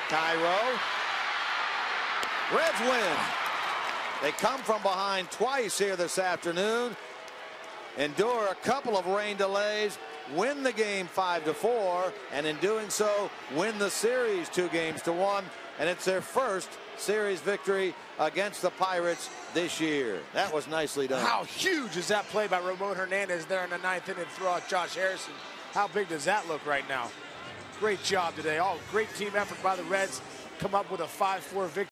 Cairo. Reds win. They come from behind twice here this afternoon, endure a couple of rain delays, win the game 5-4, and in doing so win the series 2-1, and it's their first series victory against the Pirates this year. That was nicely done. How huge is that play by Ramon Hernandez there in the 9th inning to throw out Josh Harrison? How big does that look right now? Great job today. Great team effort by the Reds. Come up with a 5-4 victory.